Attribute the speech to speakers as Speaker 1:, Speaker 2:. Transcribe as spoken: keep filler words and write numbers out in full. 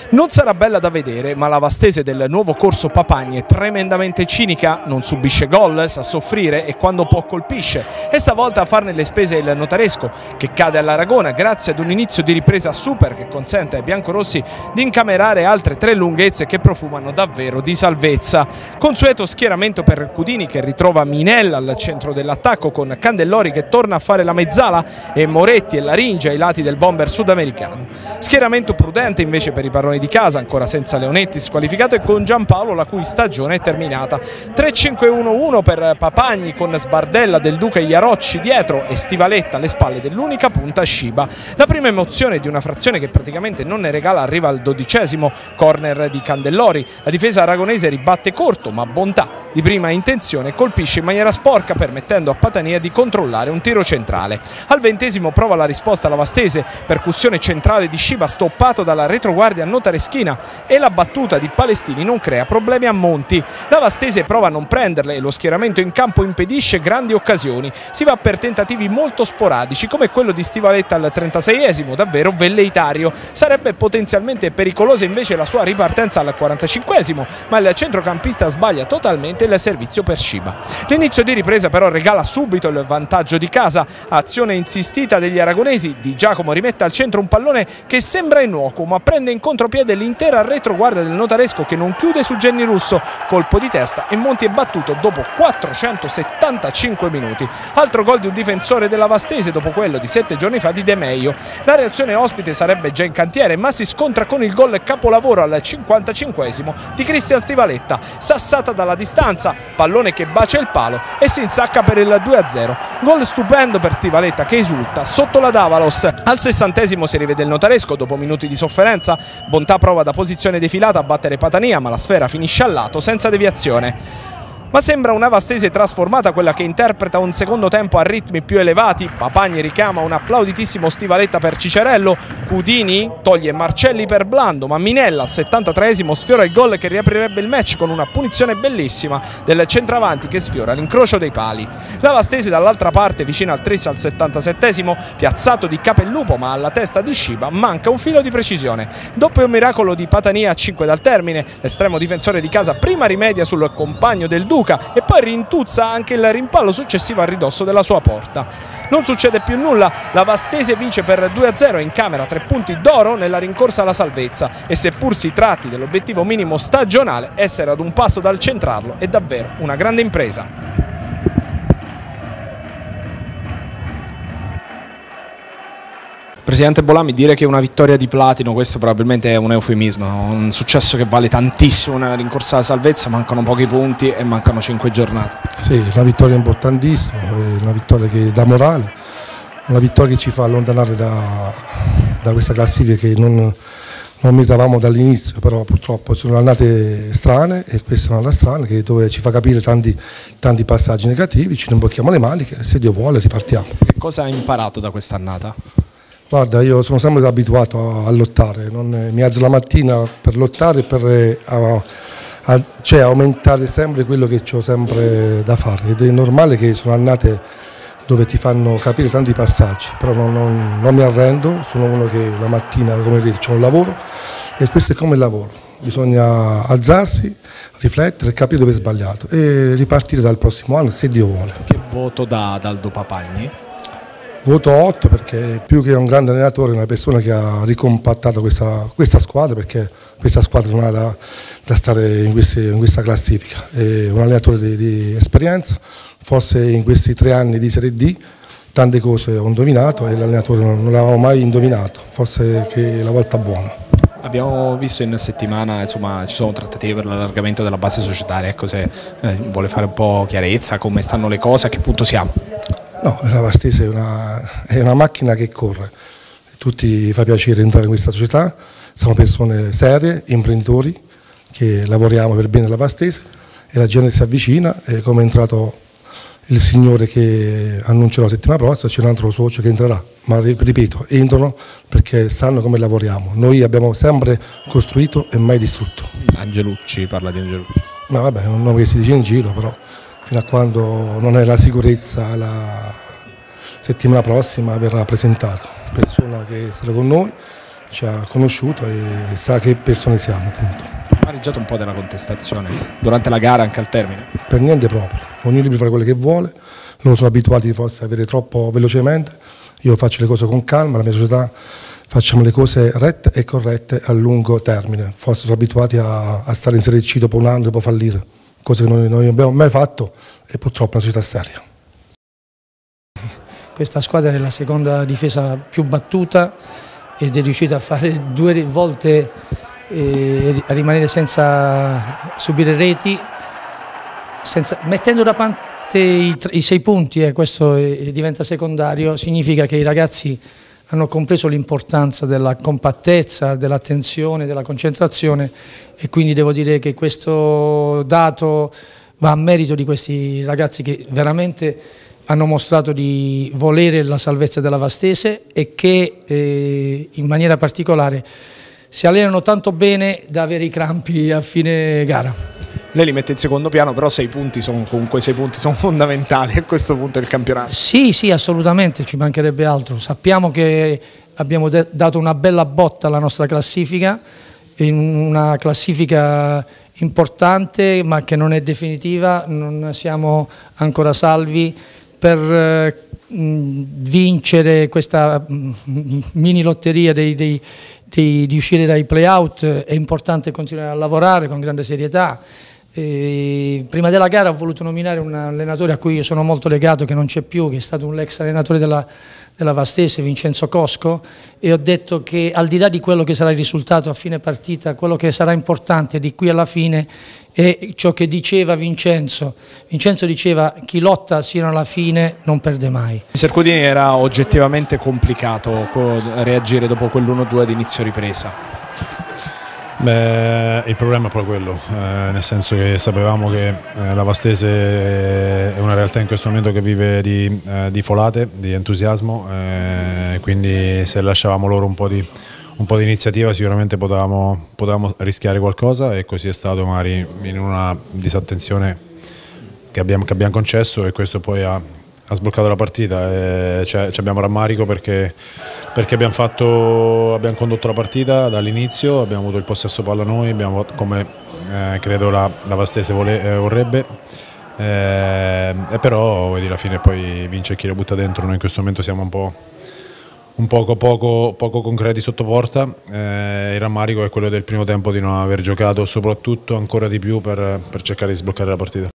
Speaker 1: Non sarà bella da vedere, ma la Vastese del nuovo corso Papagni è tremendamente cinica, non subisce gol, sa soffrire e quando può colpisce. E stavolta a farne le spese il Notaresco, che cade all'Aragona grazie ad un inizio di ripresa super che consente ai biancorossi di incamerare altre tre lunghezze che profumano davvero di salvezza. Consueto schieramento per Cudini che ritrova Minella al centro dell'attacco con Candellori che torna a fare la mezzala e Moretti e Laringi ai lati del bomber sudamericano. Schieramento prudente invece per i padroni di casa, ancora senza Leonetti squalificato e con Giampaolo la cui stagione è terminata. tre cinque uno uno per Papagni con Sbardella, Del Duca e Iarocci dietro e Stivaletta alle spalle dell'unica punta Sciba. La prima emozione di una frazione che praticamente non ne regala arriva al dodicesimo, corner di Candellori. La difesa aragonese ribatte corto ma bontà di prima intenzione colpisce in maniera sporca permettendo a Patania di controllare un tiro centrale. Al ventesimo prova la risposta la Vastese, percussione centrale di Sciba stoppato dalla retroguardia notareschina e la battuta di Palestini non crea problemi a Monti. La Vastese prova a non prenderle e lo schieramento in campo impedisce grandi occasioni. Si va per tentativi molto sporadici come quello di Stivaletta al trentaseiesimo, davvero velleitario. Sarebbe potenzialmente pericolosa invece la sua ripartenza al quarantacinquesimo, ma il centrocampista sbaglia totalmente il servizio per Sciba. L'inizio di ripresa però regala subito il vantaggio di casa, azione insistita degli aragonesi, Di Giacomo rimette al centro un pallone che sembra innocuo ma prende in contropiede l'intera retroguardia del Notaresco che non chiude su Genni Russo, colpo di testa e Monti è battuto dopo quattrocentosettantacinque minuti. Altro gol di un difensore della Vastese dopo quello di sette giorni fa di De Meio. La reazione ospite sarebbe già in cantiere ma si scontra con il gol capolavoro al cinquantacinquesimo di Cristian Stivaletta, sassata dalla distanza, pallone che bacia il palo e si insacca per il due a zero. Gol stupendo per Stivaletta che esulta sotto la Davalos. Al sessantesimo si rivede il Notaresco dopo minuti di sofferenza, Bontà prova da posizione defilata a battere Patania ma la sfera finisce al lato senza deviazione. Ma sembra una Vastese trasformata quella che interpreta un secondo tempo a ritmi più elevati. Papagni richiama un applauditissimo Stivaletta per Cicerello, Cudini toglie Marcelli per Blando, ma Minella al settantatreesimo sfiora il gol che riaprirebbe il match con una punizione bellissima del centravanti che sfiora l'incrocio dei pali. La Vastese dall'altra parte vicino al tris al settantasettesimo, piazzato di Capellupo ma alla testa di Sciba, manca un filo di precisione. Doppio miracolo di Patania a cinque dal termine, l'estremo difensore di casa prima rimedia sul compagno del Duca e poi rintuzza anche il rimpallo successivo a ridosso della sua porta. Non succede più nulla, la Vastese vince per due a zero e incamera tre punti d'oro nella rincorsa alla salvezza e seppur si tratti dell'obiettivo minimo stagionale, essere ad un passo dal centrarlo è davvero una grande impresa. Presidente Bolami, dire che è una vittoria di platino, questo probabilmente è un eufemismo, un successo che vale tantissimo nella rincorsa alla salvezza, mancano pochi punti e mancano cinque giornate.
Speaker 2: Sì, una vittoria importantissima, una vittoria che dà morale, una vittoria che ci fa allontanare da, da questa classifica che non, non meritavamo dall'inizio, però purtroppo sono annate strane e questa è una strana che dove ci fa capire tanti, tanti passaggi negativi, ci rimbocchiamo le maniche e se Dio vuole ripartiamo.
Speaker 1: Che cosa ha imparato da quest'annata?
Speaker 2: Guarda, io sono sempre abituato a, a lottare, non, mi alzo la mattina per lottare e per a, a, cioè, aumentare sempre quello che ho sempre da fare ed è normale che sono annate dove ti fanno capire tanti passaggi, però non, non, non mi arrendo, sono uno che la mattina, come dire, c'ho un lavoro e questo è come il lavoro, bisogna alzarsi, riflettere, capire dove è sbagliato e ripartire dal prossimo anno se Dio vuole.
Speaker 1: Che voto dà Daldo Papagni?
Speaker 2: Voto otto perché più che un grande allenatore è una persona che ha ricompattato questa, questa squadra perché questa squadra non ha da, da stare in, queste, in questa classifica, è un allenatore di, di esperienza, forse in questi tre anni di Serie D tante cose ho indovinato e l'allenatore non, non l'aveva mai indovinato, forse che è la volta buona.
Speaker 1: Abbiamo visto in settimana, insomma, ci sono trattative per l'allargamento della base societaria, ecco se eh, vuole fare un po' chiarezza, come stanno le cose, a che punto siamo?
Speaker 2: No, la Vastese è una, è una macchina che corre, tutti fa piacere entrare in questa società, siamo persone serie, imprenditori, che lavoriamo per bene della Vastese e la gente si avvicina e come è entrato il signore che annuncerò la settimana prossima c'è un altro socio che entrerà, ma ripeto, entrano perché sanno come lavoriamo, noi abbiamo sempre costruito e mai distrutto.
Speaker 1: Angelucci, parla di Angelucci.
Speaker 2: Ma vabbè, è un nome che si dice in giro, però fino a quando non è la sicurezza la settimana prossima verrà presentato, persona che sarà con noi ci ha conosciuto e sa che persone siamo, appunto.
Speaker 1: Ha pareggiato un po' della contestazione durante la gara, anche al termine?
Speaker 2: Per niente proprio, ognuno può fare quello che vuole, loro sono abituati forse a avere troppo velocemente, io faccio le cose con calma, la mia società facciamo le cose rette e corrette a lungo termine, forse sono abituati a, a stare in Serie C dopo un anno, dopo fallire, cose che noi non abbiamo mai fatto e purtroppo è una società seria.
Speaker 3: Questa squadra è la seconda difesa più battuta ed è riuscita a fare due volte eh, a rimanere senza subire reti, senza, mettendo da parte i, i sei punti, e eh, questo è, diventa secondario, significa che i ragazzi hanno compreso l'importanza della compattezza, dell'attenzione, della concentrazione, e quindi devo dire che questo dato va a merito di questi ragazzi che veramente hanno mostrato di volere la salvezza della Vastese e che eh, in maniera particolare si allenano tanto bene da avere i crampi a fine gara.
Speaker 1: Lei li mette in secondo piano, però sei punti sono comunque sei punti sono fondamentali a questo punto del campionato.
Speaker 3: Sì, sì, assolutamente, ci mancherebbe altro. Sappiamo che abbiamo dato una bella botta alla nostra classifica, in una classifica importante ma che non è definitiva, non siamo ancora salvi. Per eh, vincere questa mini lotteria dei, dei, dei, di uscire dai play-out è importante continuare a lavorare con grande serietà. E prima della gara ho voluto nominare un allenatore a cui io sono molto legato, che non c'è più, che è stato un ex allenatore della, della Vastese, Vincenzo Cosco, e ho detto che al di là di quello che sarà il risultato a fine partita, quello che sarà importante di qui alla fine è ciò che diceva Vincenzo. Vincenzo diceva: chi lotta sino alla fine non perde mai.
Speaker 1: Mister Cudini, era oggettivamente complicato reagire dopo quell'uno due di inizio ripresa?
Speaker 4: Beh, il problema è proprio quello, eh, nel senso che sapevamo che eh, la Vastese è una realtà in questo momento che vive di, eh, di folate, di entusiasmo, eh, quindi se lasciavamo loro un po' di, un po' di iniziativa sicuramente potevamo, potevamo rischiare qualcosa, e così è stato, magari in una disattenzione che abbiamo, che abbiamo concesso, e questo poi ha, ha sbloccato la partita. E cioè, abbiamo rammarico perché, perché abbiamo, fatto, abbiamo condotto la partita dall'inizio, abbiamo avuto il possesso palla noi, abbiamo, come eh, credo la, la Vastese vole, eh, vorrebbe, eh, e però vedi, alla fine poi vince chi lo butta dentro. Noi in questo momento siamo un po', un poco, poco, poco concreti sotto porta, eh, il rammarico è quello del primo tempo di non aver giocato soprattutto ancora di più per, per cercare di sbloccare la partita.